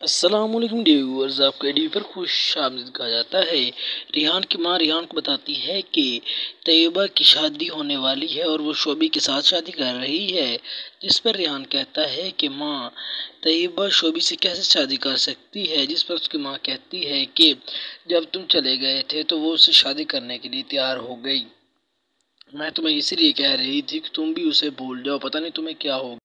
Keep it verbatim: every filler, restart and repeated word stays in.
अस्सलामुअलैकुम व्यूअर्स, आपके डी पर खुश आमदीद कहा जाता है। रिहान की मां रिहान को बताती है कि तैयबा की शादी होने वाली है और वो शोबी के साथ शादी कर रही है, जिस पर रिहान कहता है कि मां तैयबा शोबी से कैसे शादी कर सकती है। जिस पर उसकी मां कहती है कि जब तुम चले गए थे तो वो उससे शादी करने के लिए तैयार हो गई। मैं तुम्हें इसीलिए कह रही थी कि तुम भी उसे भूल जाओ, पता नहीं तुम्हें क्या हो